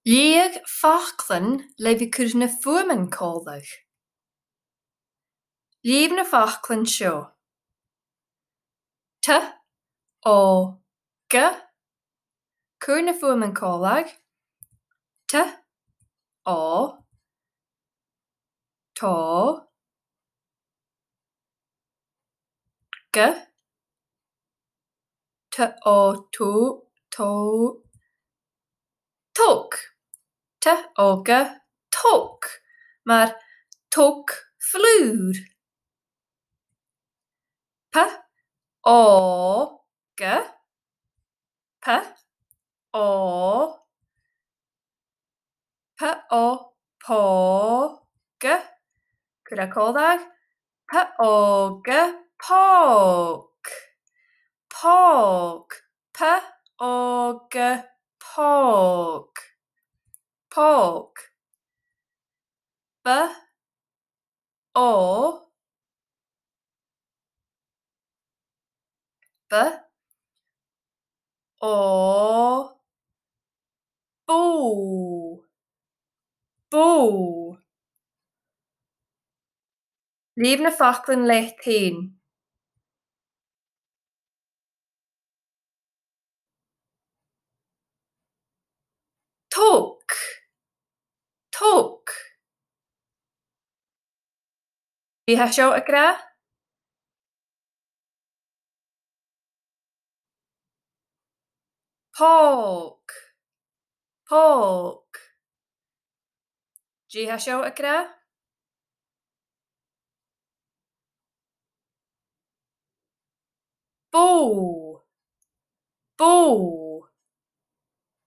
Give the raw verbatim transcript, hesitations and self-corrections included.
Léag fachlann le bhí cuir na fuaimhin cóileach. Léamh na fachlann seo. T ó G cuir na fuaimhin cóileach. T ó Tá G T ó Tú Tó Tóg. T ó G tóg. Mar tóg flúr. P ó G P ó P ó Póg. Cuir a cóileach. P ó G Póg. Póg. P ó G Póg. Póg. B ó B ó Bó. Bó. Léamh na fachlann le tain. Tóg. Tóg. Bhí seo a gra? Póg. Póg. Dí seo a gra? Bó. Bó.